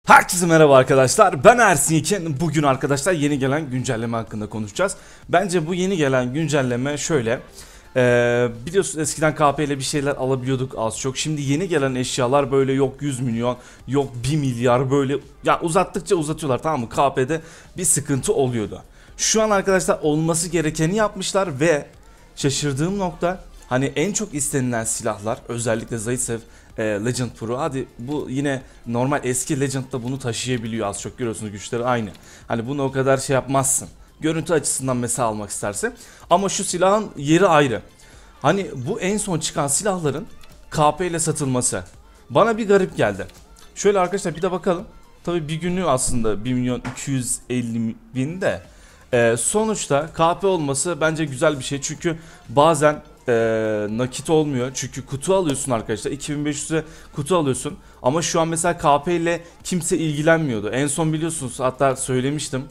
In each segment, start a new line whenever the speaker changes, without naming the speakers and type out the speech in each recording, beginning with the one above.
Herkese merhaba arkadaşlar, ben Ersin İlkin. Bugün arkadaşlar yeni gelen güncelleme hakkında konuşacağız. Bence bu yeni gelen güncelleme şöyle. Biliyorsunuz eskiden KP ile bir şeyler alabiliyorduk az çok. Şimdi yeni gelen eşyalar böyle yok 100 milyon, yok 1 milyar böyle. Ya uzattıkça uzatıyorlar, tamam mı? KP'de bir sıkıntı oluyordu. Şu an arkadaşlar olması gerekeni yapmışlar ve şaşırdığım nokta, hani en çok istenilen silahlar, özellikle Zaitsev Legend Pro. Hadi bu yine normal eski Legend'da bunu taşıyabiliyor, az çok görüyorsunuz, güçleri aynı. Hani bunu o kadar şey yapmazsın. Görüntü açısından mesela almak isterse. Ama şu silahın yeri ayrı. Hani bu en son çıkan silahların KP ile satılması bana bir garip geldi. Şöyle arkadaşlar bir de bakalım. Tabi bir günlüğü aslında 1 milyon 250 bin de. Sonuçta KP olması bence güzel bir şey. Çünkü bazen nakit olmuyor. Çünkü kutu alıyorsun arkadaşlar. 2500'e kutu alıyorsun. Ama şu an mesela KP ile kimse ilgilenmiyordu. En son biliyorsunuz, hatta söylemiştim.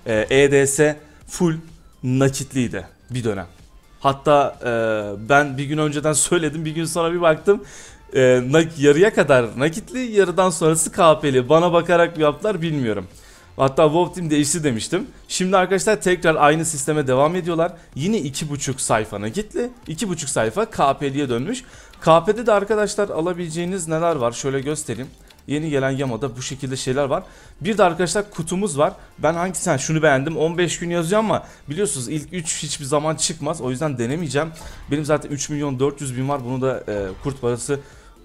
EDS full nakitliydi bir dönem. Hatta ben bir gün önceden söyledim. Bir gün sonra bir baktım. Yarıya kadar nakitli, yarıdan sonrası KP'li. Bana bakarak mı yaptılar bilmiyorum. Hatta WoW Team değişti demiştim. Şimdi arkadaşlar tekrar aynı sisteme devam ediyorlar. Yine 2,5 sayfa nakitli, 2,5 sayfa KP'liye dönmüş. KP'de de arkadaşlar alabileceğiniz neler var? Şöyle göstereyim. Yeni gelen Yama'da bu şekilde şeyler var. Bir de arkadaşlar kutumuz var. Ben hangisini, şunu beğendim. 15 gün yazıyor ama biliyorsunuz ilk 3 hiçbir zaman çıkmaz. O yüzden denemeyeceğim. Benim zaten 3 milyon 400 bin var. Bunu da kurt parası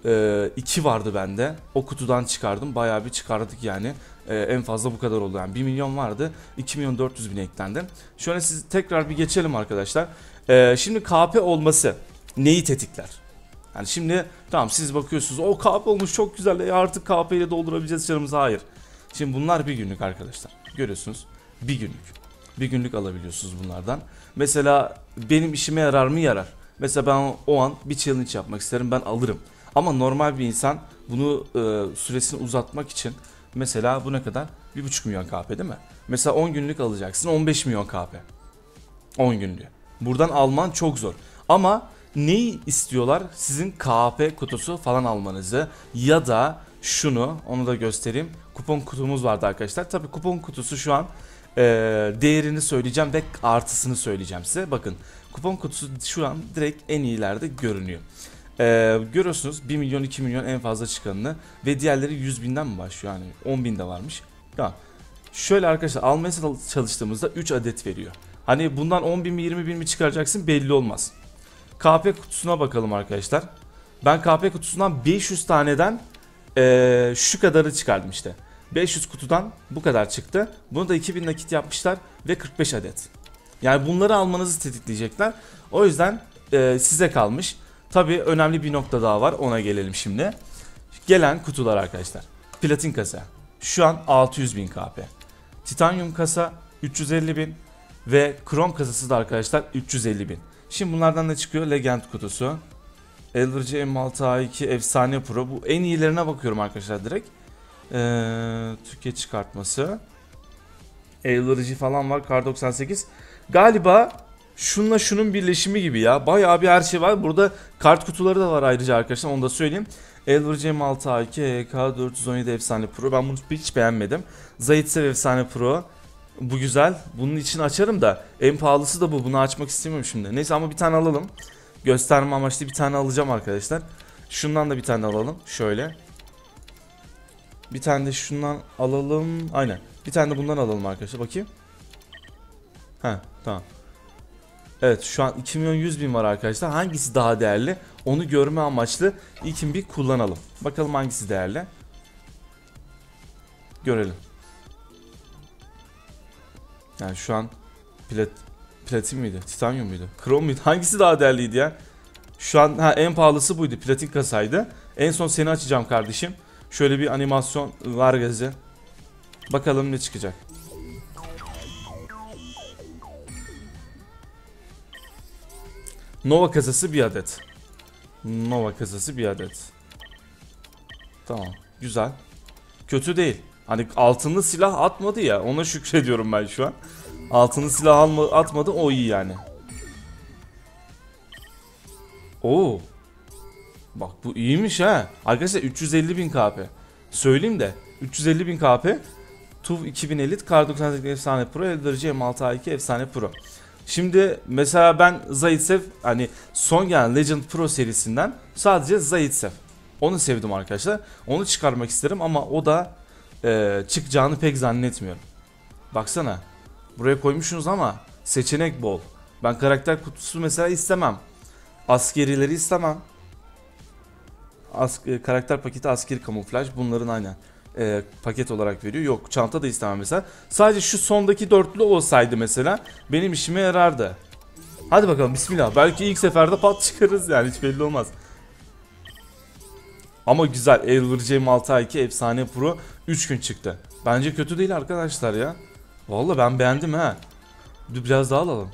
2 vardı bende. O kutudan çıkardım. Bayağı bir çıkardık yani. En fazla bu kadar oldu. Yani 1 milyon vardı. 2 milyon 400 bin eklendi. Şöyle siz tekrar bir geçelim arkadaşlar. Şimdi KP olması neyi tetikler? Yani şimdi tamam, siz bakıyorsunuz o KP olmuş çok güzel, artık KP ile doldurabileceğiz canımızı. Hayır. Şimdi bunlar bir günlük arkadaşlar. Görüyorsunuz, bir günlük. Bir günlük alabiliyorsunuz bunlardan. Mesela benim işime yarar mı? Yarar. Mesela ben o an bir challenge yapmak isterim, ben alırım. Ama normal bir insan bunu süresini uzatmak için, mesela bu ne kadar? 1,5 milyon KP değil mi? Mesela 10 günlük alacaksın, 15 milyon KP. 10 günlüğü. Buradan alman çok zor. Ama neyi istiyorlar? Sizin KP kutusu falan almanızı, ya da şunu, onu da göstereyim. Kupon kutumuz vardı arkadaşlar. Tabii kupon kutusu şu an değerini söyleyeceğim ve artısını söyleyeceğim size. Bakın, kupon kutusu şu an direkt en iyilerde görünüyor. Görüyorsunuz 1 milyon 2 milyon en fazla çıkanını ve diğerleri 100 binden mi başlıyor, yani 10 bin de varmış. Tamam. Şöyle arkadaşlar almaya çalıştığımızda 3 adet veriyor. Hani bundan 10 bin mi 20 bin mi çıkaracaksın belli olmaz. KP kutusuna bakalım arkadaşlar. Ben KP kutusundan 500 taneden şu kadarı çıkardım işte. 500 kutudan bu kadar çıktı. Bunu da 2000 nakit yapmışlar ve 45 adet. Yani bunları almanızı tetikleyecekler. O yüzden size kalmış. Tabii önemli bir nokta daha var, ona gelelim şimdi. Gelen kutular arkadaşlar. Platin kasa şu an 600 bin KP. Titanyum kasa 350 bin ve krom kasası da arkadaşlar 350 bin. Şimdi bunlardan ne çıkıyor? Legend kutusu. Elverci M6A2 Efsane Pro. Bu en iyilerine bakıyorum arkadaşlar direkt. Türkiye çıkartması. Elverci falan var. Kar 98. Galiba şununla şunun birleşimi gibi ya. Bayağı bir her şey var. Burada kart kutuları da var ayrıca arkadaşlar. Onu da söyleyeyim. Elverci M6A2 EK417 Efsane Pro. Ben bunu hiç beğenmedim. Zaitsev Efsane Pro. Bu güzel. Bunun için açarım da en pahalısı da bu. Bunu açmak istemiyorum şimdi. Neyse, ama bir tane alalım. Gösterme amaçlı bir tane alacağım arkadaşlar. Şundan da bir tane alalım. Şöyle. Bir tane de şundan alalım. Aynen. Bir tane de bundan alalım arkadaşlar. Bakayım. Ha, tamam. Evet, şu an 2 milyon 100 bin var arkadaşlar. Hangisi daha değerli? Onu görme amaçlı ilkin bir kullanalım. Bakalım hangisi değerli. Görelim. Yani şu an platin miydi? Titanyum muydu? Krom muydu? Hangisi daha değerliydi ya? Şu an en pahalısı buydu. Platin kasaydı. En son seni açacağım kardeşim. Şöyle bir animasyon var gazı. Bakalım ne çıkacak. Nova kasası bir adet. Nova kasası bir adet. Tamam. Güzel. Kötü değil. Hani altınlı silah atmadı ya. Ona şükrediyorum ben şu an. Altını silah atmadı, o iyi yani. Oo. Bak bu iyiymiş ha. Arkadaşlar 350 bin KP. Söyleyeyim de 350.000 KP. TUV 2000 Elite, Kar 98 efsane Pro, Eldarici M6A2 efsane Pro. Şimdi mesela ben Zaitsev, hani son gelen Legend Pro serisinden sadece Zaitsev. Onu sevdim arkadaşlar. Onu çıkarmak isterim ama o da çıkacağını pek zannetmiyorum. Baksana. Buraya koymuşsunuz ama seçenek bol. Ben karakter kutusu mesela istemem. Askerileri istemem. Karakter paketi, askeri kamuflaj, bunların aynen paket olarak veriyor. Yok, çanta da istemem mesela. Sadece şu sondaki dörtlü olsaydı mesela benim işime yarardı. Hadi bakalım, bismillah. Belki ilk seferde pat çıkarız yani, hiç belli olmaz. Ama güzel. Eldarici M6A2 efsane Pro 3 gün çıktı. Bence kötü değil arkadaşlar ya. Vallahi ben beğendim ha. Dur biraz daha alalım.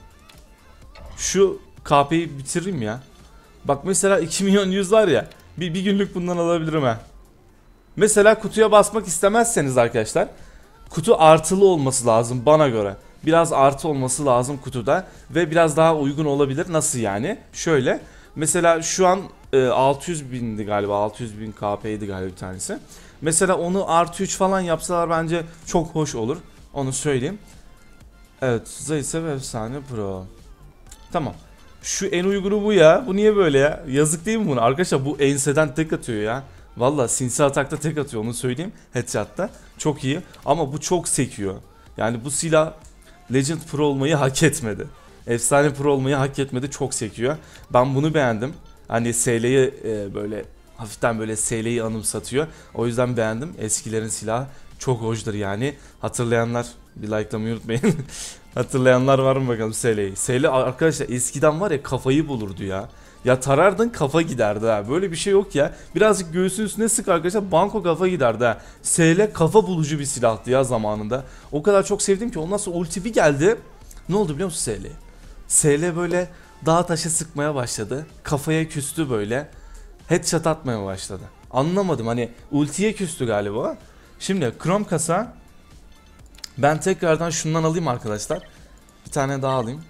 Şu KP'yi bitireyim ya. Bak mesela 2 milyon 100 var ya. Bir günlük bundan alabilirim ha. Mesela kutuya basmak istemezseniz arkadaşlar, kutu artılı olması lazım bana göre. Biraz artı olması lazım kutuda ve biraz daha uygun olabilir. Nasıl yani? Şöyle. Mesela şu an 600 bindi galiba. 600 bin KP'ydi galiba bir tanesi. Mesela onu artı 3 falan yapsalar bence çok hoş olur. Onu söyleyeyim. Evet. Zaitsev efsane Pro. Tamam. Şu en uygunu bu ya. Bu niye böyle ya? Yazık değil mi buna? Arkadaşlar bu enseden tek atıyor ya. Valla sinsi atakta tek atıyor, onu söyleyeyim. Headshot'ta. Çok iyi. Ama bu çok sekiyor. Yani bu silah Legend Pro olmayı hak etmedi. Efsane Pro olmayı hak etmedi. Çok sekiyor. Ben bunu beğendim. Hani SL'yi böyle hafiften böyle SL'yi anımsatıyor. O yüzden beğendim. Eskilerin silahı çok hoşdur yani. Hatırlayanlar bir likelamayı unutmayın. Hatırlayanlar var mı bakalım SL'yi? SL arkadaşlar eskiden var ya, kafayı bulurdu ya. Ya tarardın kafa giderdi ha. Böyle bir şey yok ya. Birazcık göğsün üstüne sık arkadaşlar, banko kafa giderdi ha. SL kafa bulucu bir silahtı ya zamanında. O kadar çok sevdim ki ondan sonra ulti bir geldi. Ne oldu biliyor musun SL? SL böyle dağ taşı sıkmaya başladı. Kafaya küstü böyle. Headshot atmaya başladı. Anlamadım, hani ultiye küstü galiba. Şimdi Chrome kasa. Ben tekrardan şundan alayım arkadaşlar. Bir tane daha alayım.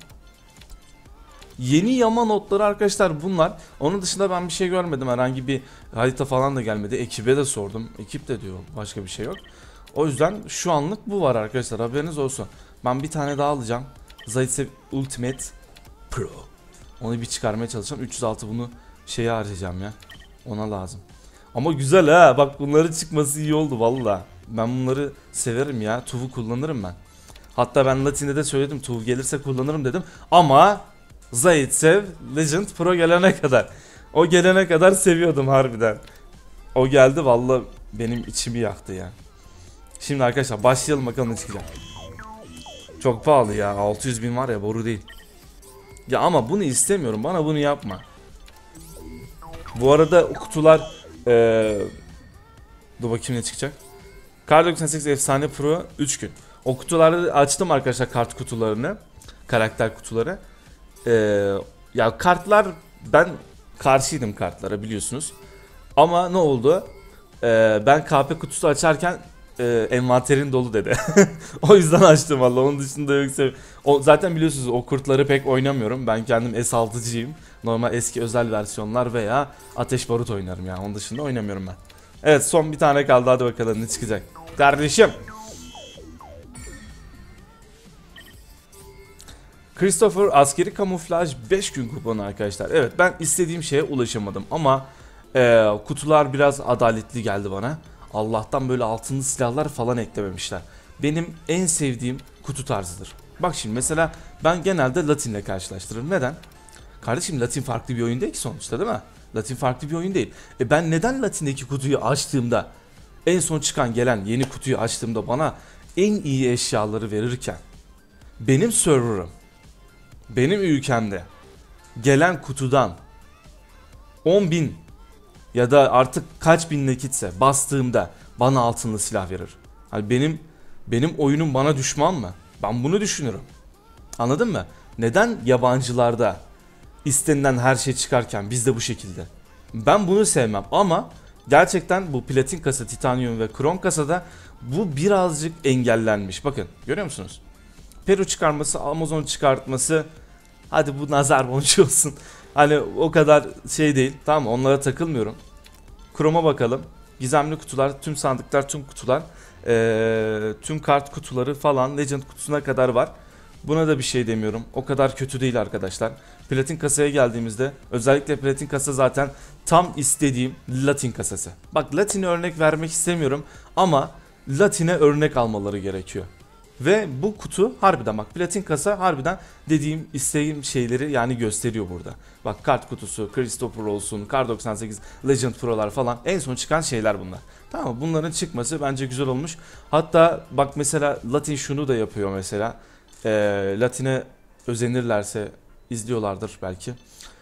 Yeni yama notları arkadaşlar bunlar. Onun dışında ben bir şey görmedim. Herhangi bir harita falan da gelmedi. Ekibe de sordum. Ekip de diyor başka bir şey yok. O yüzden şu anlık bu var arkadaşlar. Haberiniz olsun. Ben bir tane daha alacağım. Zaitsev Ultimate Pro. Onu bir çıkarmaya çalışacağım. 306 bunu şeye harcayacağım ya. Ona lazım. Ama güzel ha. Bak bunların çıkması iyi oldu valla. Ben bunları severim ya. TUV'u kullanırım ben. Hatta ben Latin'de de söyledim. TUV gelirse kullanırım dedim. Ama Zaitsev Legend Pro gelene kadar. O gelene kadar seviyordum harbiden. O geldi valla, benim içimi yaktı ya. Şimdi arkadaşlar başlayalım bakalım ne çıkacak. Çok pahalı ya. 600 bin var ya, boru değil. Ya ama bunu istemiyorum. Bana bunu yapma. Bu arada kutular dur bakayım ne çıkacak. Kar 98 efsane Pro 3 gün. O kutuları açtım arkadaşlar, kart kutularını. Karakter kutuları. Ya kartlar, ben karşıydım kartlara biliyorsunuz. Ama ne oldu? Ben KP kutusu açarken envanterin dolu dedi. O yüzden açtım valla. Onun dışında yoksa zaten biliyorsunuz o kurtları pek oynamıyorum. Ben kendim S6'cıyım. Normal eski özel versiyonlar veya ateş barut oynarım yani. Onun dışında oynamıyorum ben. Evet, son bir tane kaldı, hadi bakalım ne çıkacak. Kardeşim. Christopher askeri kamuflaj 5 gün kuponu arkadaşlar. Evet, ben istediğim şeye ulaşamadım ama kutular biraz adaletli geldi bana. Allah'tan böyle altınlı silahlar falan eklememişler. Benim en sevdiğim kutu tarzıdır. Bak şimdi mesela ben genelde Latin'le karşılaştırırım. Neden? Kardeşim Latin farklı bir oyun değil ki sonuçta, değil mi? Latin farklı bir oyun değil. Ben neden Latin'deki kutuyu açtığımda, en son çıkan gelen yeni kutuyu açtığımda bana en iyi eşyaları verirken, benim server'ım, benim ülkemde gelen kutudan 10.000 ya da artık kaç bin nakitse bastığımda bana altınlı silah verir. Hani benim oyunum bana düşman mı? Ben bunu düşünürüm. Anladın mı? Neden yabancılarda istenilen her şey çıkarken bizde bu şekilde? Ben bunu sevmem ama gerçekten bu platin kasa, titanyum ve krom kasada bu birazcık engellenmiş. Bakın görüyor musunuz? Peru çıkarması, Amazon çıkartması, hadi bu nazar boncuğu olsun. Hani o kadar şey değil, tamam mı? Onlara takılmıyorum. Kroma bakalım. Gizemli kutular, tüm sandıklar, tüm kutular, tüm kart kutuları falan Legend kutusuna kadar var. Buna da bir şey demiyorum. O kadar kötü değil arkadaşlar. Platin kasaya geldiğimizde özellikle platin kasa zaten tam istediğim Latin kasası. Bak Latin'e örnek vermek istemiyorum ama Latin'e örnek almaları gerekiyor. Ve bu kutu harbiden bak platin kasa harbiden dediğim istediğim şeyleri yani gösteriyor burada. Bak kart kutusu, Christopher olsun, Kar 98, Legend Pro'lar falan en son çıkan şeyler bunlar. Tamam mı? Bunların çıkması bence güzel olmuş. Hatta bak mesela Latin şunu da yapıyor mesela. Latin'e özenirlerse izliyorlardır belki.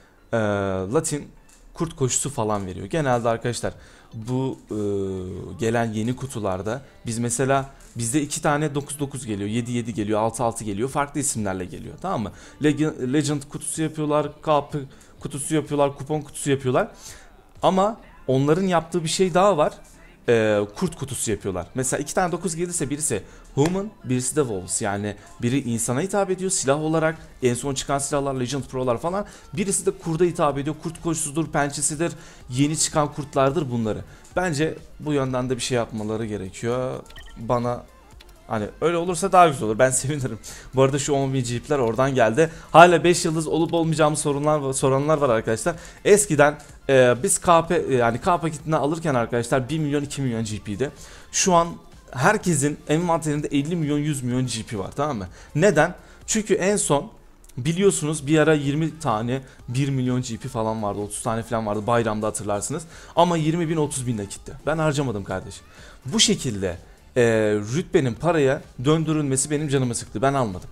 Latin kurt koşusu falan veriyor. Genelde arkadaşlar bu gelen yeni kutularda biz mesela bizde 2 tane 9-9 geliyor, 7-7 geliyor, 6-6 geliyor. Farklı isimlerle geliyor. Tamam mı? Legend kutusu yapıyorlar, KP kutusu yapıyorlar, kupon kutusu yapıyorlar. Ama onların yaptığı bir şey daha var. Kurt kutusu yapıyorlar. Mesela 2 tane 9 gelirse birisi Human, birisi de Wolves. Yani biri insana hitap ediyor silah olarak. En son çıkan silahlar Legend Pro'lar falan. Birisi de kurda hitap ediyor. Kurt koşusudur, pençesidir. Yeni çıkan kurtlardır bunları. Bence bu yönden de bir şey yapmaları gerekiyor. Bana hani öyle olursa daha güzel olur. Ben sevinirim. Bu arada şu 10.000 jeepler oradan geldi. Hala 5 yıldız olup olmayacağımı soranlar var arkadaşlar. Eskiden biz KP yani K paketinden alırken arkadaşlar 1 milyon 2 milyon GP'di. Şu an herkesin envanterinde 50 milyon 100 milyon GP var, tamam mı? Neden? Çünkü en son biliyorsunuz bir ara 20 tane 1 milyon GP falan vardı, 30 tane falan vardı bayramda hatırlarsınız. Ama 20 bin 30 bin nakitti. Ben harcamadım kardeşim. Bu şekilde rütbenin paraya döndürülmesi benim canımı sıktı. Ben almadım.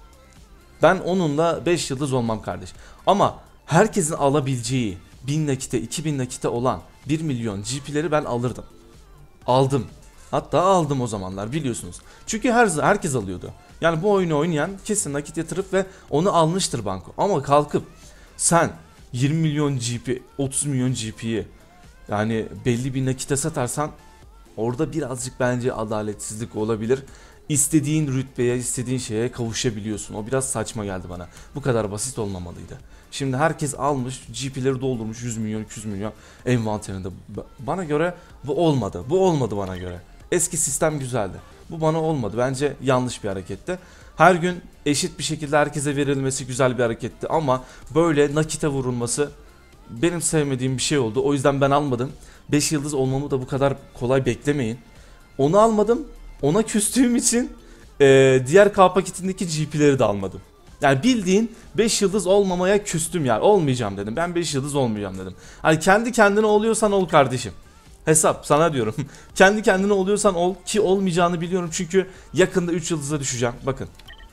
Ben onunla 5 yıldız olmam kardeş. Ama herkesin alabileceği 1000 nakite 2000 nakite olan 1 milyon GP'leri ben alırdım. Aldım. Hatta aldım o zamanlar biliyorsunuz. Çünkü herkes alıyordu. Yani bu oyunu oynayan kesin nakit yatırıp ve onu almıştır banko. Ama kalkıp sen 20 milyon GP 30 milyon GP'yi yani belli bir nakite satarsan orada birazcık bence adaletsizlik olabilir. İstediğin rütbeye, istediğin şeye kavuşabiliyorsun. O biraz saçma geldi bana. Bu kadar basit olmamalıydı. Şimdi herkes almış, GP'leri doldurmuş 100 milyon, 200 milyon envanterinde. Bana göre bu olmadı. Bu olmadı bana göre. Eski sistem güzeldi. Bu bana olmadı. Bence yanlış bir hareketti. Her gün eşit bir şekilde herkese verilmesi güzel bir hareketti ama böyle nakite vurulması benim sevmediğim bir şey oldu. O yüzden ben almadım. 5 yıldız olmamı da bu kadar kolay beklemeyin. Onu almadım. Ona küstüğüm için diğer K paketindeki GP'leri de almadım. Yani bildiğin 5 yıldız olmamaya küstüm yani. Olmayacağım dedim. Ben 5 yıldız olmayacağım dedim. Hani kendi kendine oluyorsan ol kardeşim. Hesap sana diyorum. Kendi kendine oluyorsan ol ki olmayacağını biliyorum. Çünkü yakında 3 yıldıza düşeceğim. Bakın.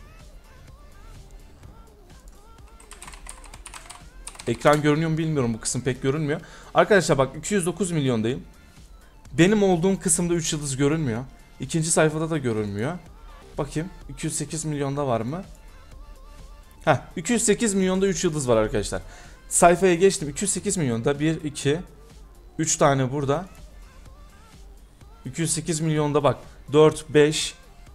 Ekran görünüyor mu bilmiyorum, bu kısım pek görünmüyor. Arkadaşlar bak 209 milyondayım. Benim olduğum kısımda 3 yıldız görünmüyor. İkinci sayfada da görünmüyor. Bakayım 208 milyonda var mı? Heh 208 milyonda 3 yıldız var arkadaşlar. Sayfaya geçtim, 208 milyonda 1, 2, 3 tane burada. 208 milyonda bak 4, 5,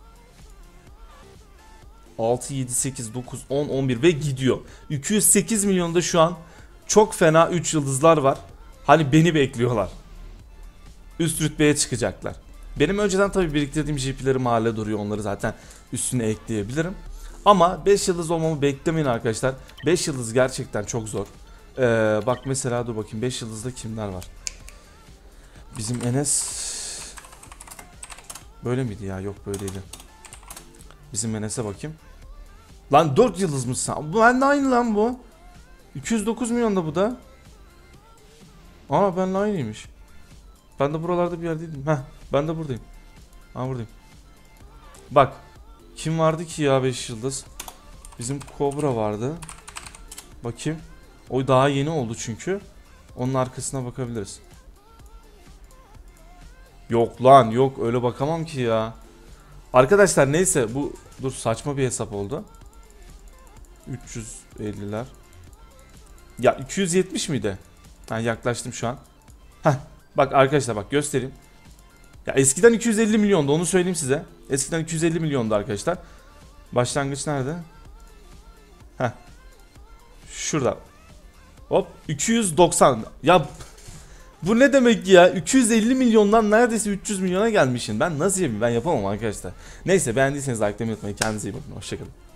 6, 7, 8, 9, 10, 11 ve gidiyor. 208 milyonda şu an çok fena 3 yıldızlar var. Hani beni bekliyorlar. Üst rütbeye çıkacaklar. Benim önceden tabii biriktirdiğim GP'leri mahalle duruyor. Onları zaten üstüne ekleyebilirim. Ama 5 yıldız olmamı beklemeyin arkadaşlar. 5 yıldız gerçekten çok zor. Bak mesela dur bakayım 5 yıldızda kimler var? Bizim Enes böyle miydi ya? Yok böyleydi. Bizim Enes'e bakayım. Lan 4 yıldız mısın? Ben de aynı lan bu. 209 milyon da bu da. Aa benle aynıymış. Ben de buralarda bir yerdeydim. Heh ben de buradayım. Ha buradayım. Bak. Kim vardı ki ya 5 yıldız? Bizim Cobra vardı. Bakayım. O daha yeni oldu çünkü. Onun arkasına bakabiliriz. Yok lan yok öyle bakamam ki ya. Arkadaşlar neyse bu dur saçma bir hesap oldu. 350'ler. Ya 270 miydi? Ben yaklaştım şu an. Heh. Bak arkadaşlar bak göstereyim. Ya eskiden 250 milyondu onu söyleyeyim size. Eskiden 250 milyondu arkadaşlar. Başlangıç nerede? Heh. Şurada. Hop 290. Ya Bu ne demek ya? 250 milyondan neredeyse 300 milyona gelmişsin. Ben nasıl yapayım? Ben yapamam arkadaşlar. Neyse beğendiyseniz like demeyi unutmayın. Kendinize iyi bakın. Hoşçakalın.